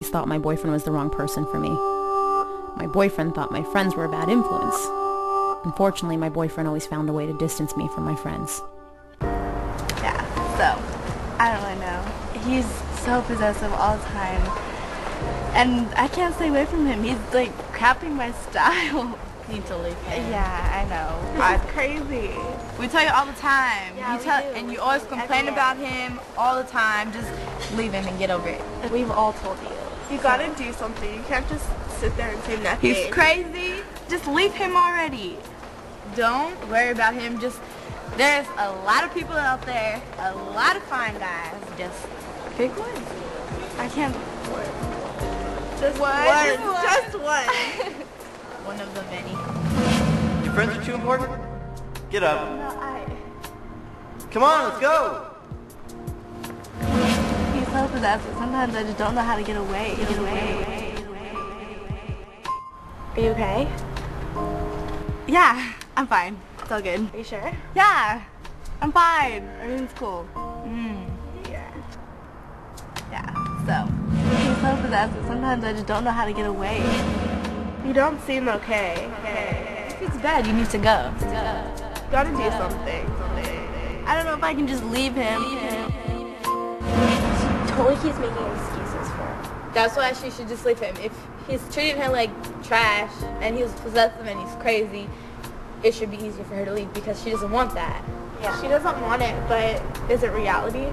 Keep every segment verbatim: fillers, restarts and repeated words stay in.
thought my boyfriend was the wrong person for me. My boyfriend thought my friends were a bad influence. Unfortunately, my boyfriend always found a way to distance me from my friends. Yeah, so, I don't really know. He's so possessive all the time. And I can't stay away from him. He's like crapping my style. Need to leave him. Yeah, I know. That's crazy. We tell you all the time. Yeah, you we tell, do. and you always complain about him all the time. Just leave him and get over it. We've all told you. You gotta do something. You can't just sit there and say nothing. He's crazy. Just leave him already. Don't worry about him. Just there's a lot of people out there, a lot of fine guys. Just pick one. I can't. Just one. one. Just one. One of the many. Your friends are too important? Get up. No, I... Come on, let's go. He's so possessive. Sometimes I just don't know how to get away. Get away. Are you okay? Yeah, I'm fine. It's all good. Are you sure? Yeah, I'm fine. Everything's cool. Mm. Yeah. Yeah, so. He's so possessive. Sometimes I just don't know how to get away. You don't seem okay. okay. If it's bad, you need to go. You gotta do something. I don't know if I can just leave him. Leave him. She totally keeps making excuses for him. That's why she should just leave him. If he's treating her like trash and he's possessive and he's crazy, it should be easier for her to leave because she doesn't want that. Yeah. She doesn't want it, but is it reality?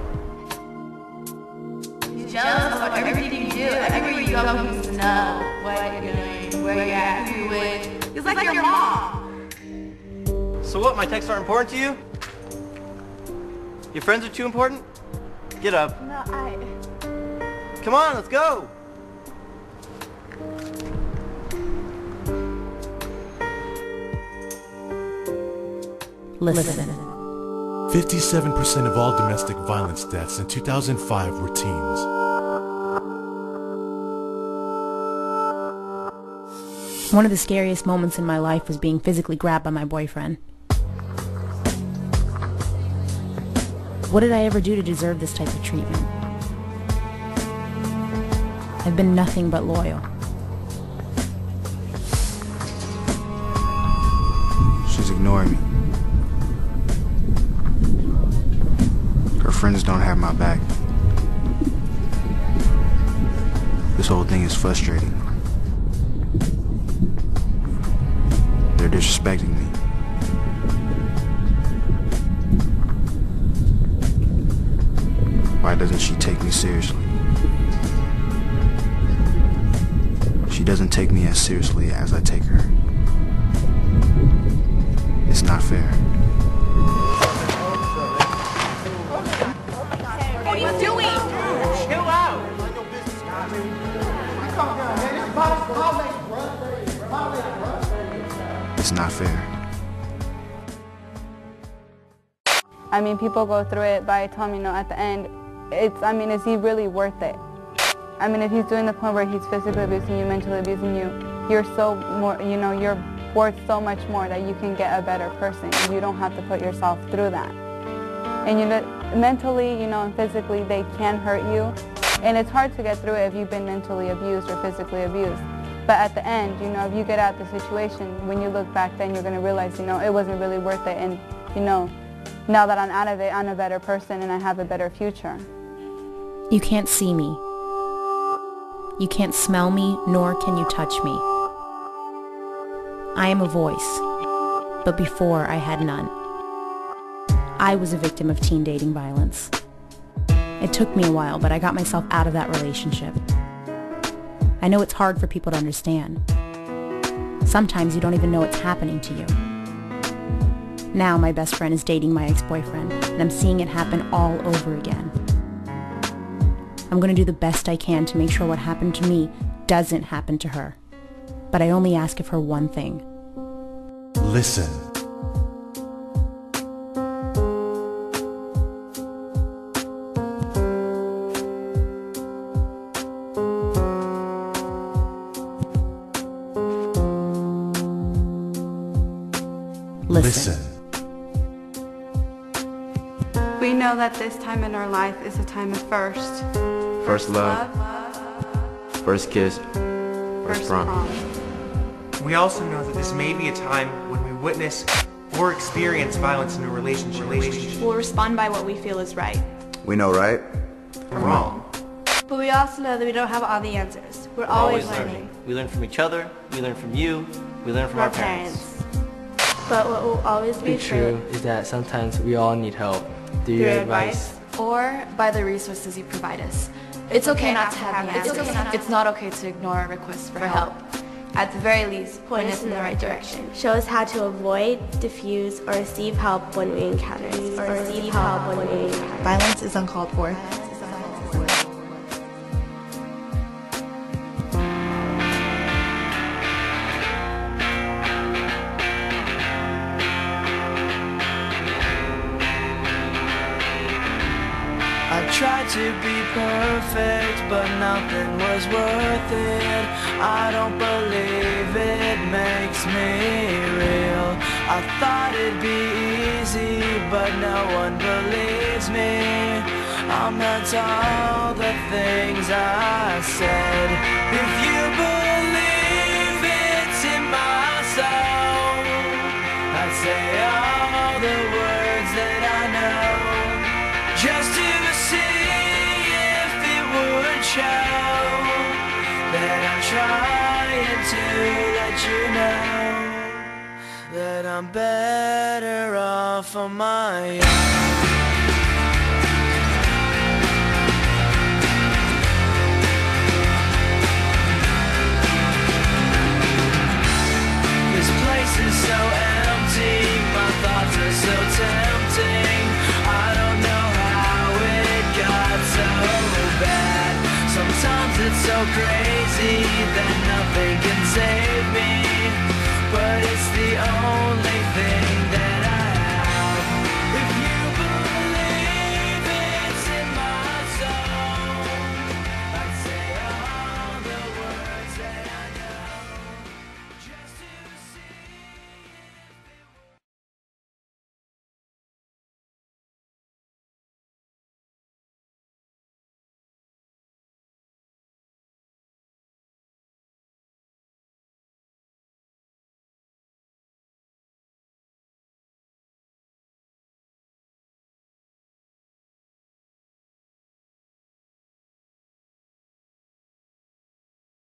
He's jealous of everything you do. Everywhere you go, he wants to know what you're doing, where you're at, who you're with. He's like, like your mom. So what, my texts aren't important to you? Your friends are too important? Get up. No, I... Come on, let's go. Listen. fifty-seven percent of all domestic violence deaths in two thousand five were teens. One of the scariest moments in my life was being physically grabbed by my boyfriend. What did I ever do to deserve this type of treatment? I've been nothing but loyal. She's ignoring me. Her friends don't have my back. This whole thing is frustrating. They're disrespecting me. Why doesn't she take me seriously? She doesn't take me as seriously as I take her. It's not fair. What are you doing? Chill out. It's not fair. I mean, people go through it by telling me, you know, at the end, it's, I mean, is he really worth it? I mean, if he's doing the point where he's physically abusing you, mentally abusing you, you're so more, you know, you're worth so much more that you can get a better person. You don't have to put yourself through that. And you know, mentally, you know, and physically, they can hurt you. And it's hard to get through it if you've been mentally abused or physically abused. But at the end, you know, if you get out the situation, when you look back then, you're going to realize, you know, it wasn't really worth it. And, you know, now that I'm out of it, I'm a better person and I have a better future. You can't see me. You can't smell me, nor can you touch me. I am a voice, but before I had none. I was a victim of teen dating violence. It took me a while, but I got myself out of that relationship. I know it's hard for people to understand. Sometimes you don't even know it's happening to you. Now my best friend is dating my ex-boyfriend, and I'm seeing it happen all over again. I'm going to do the best I can to make sure what happened to me doesn't happen to her. But I only ask of her one thing. Listen. Listen. Listen. We know that this time in our life is a time of first. First love, First kiss, first prom. We also know that this may be a time when we witness or experience violence in a relationship. We'll respond by what we feel is right. We know right from wrong. But we also know that we don't have all the answers. We're, We're always, always learning. learning. We learn from each other, we learn from you, we learn from, From our our parents. But what will always be, be true is that sometimes we all need help. Through your advice. Or by the resources you provide us. It's okay not to have the answers. It's, okay. It's not okay to ignore our requests for, for help. help. At the very least, point us in the right direction. Show us how to avoid, diffuse, or receive help when we encounter it. Or receive help when we encounter it. Violence is uncalled for. I tried to be perfect, but nothing was worth it. I don't believe it makes me real. I thought it'd be easy, but no one believes me. I meant all the things I said. If you believe it's in my soul, I'd say all the words that I know, just to show that I'm trying to let you know that I'm better off on my own. This place is so empty, my thoughts are so tempting. I don't know how it got so bad. Sometimes it's so crazy that nothing can save me, but it's the only thing that I